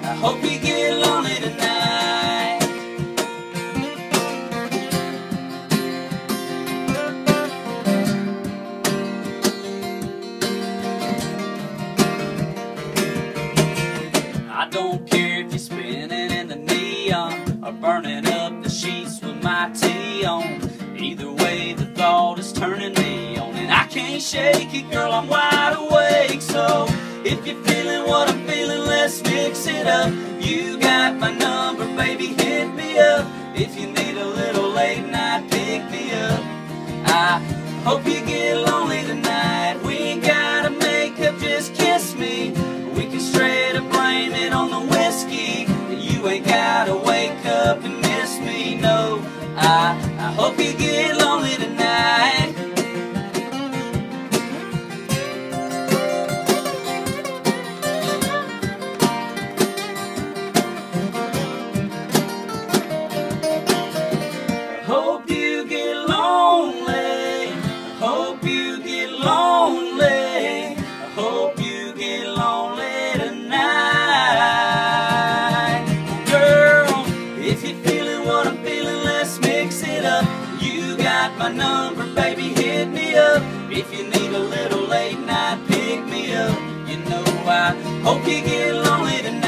I hope you get lonely tonight. I don't care if you're spinning in the neon or burning up the sheets with my tea on. Either way, the thought is turning me on, and I can't shake it, girl, I'm wide awake. So if you're feeling what I'm feeling, let's mix it up. You got my number, baby, hit me up. If you need a little late night, pick me up. I hope you get lonely tonight. We ain't gotta make up, just kiss me. We can straight up blame it on the whiskey. You ain't gotta wake up and miss me, no. I hope you get lonely tonight. I hope you get lonely. I hope you get lonely. I hope you get lonely tonight. Girl, if you're feeling what I'm feeling, let's mix it up. You got my number, baby, hit me up. If you need a little late night, pick me up. You know I hope you get lonely tonight.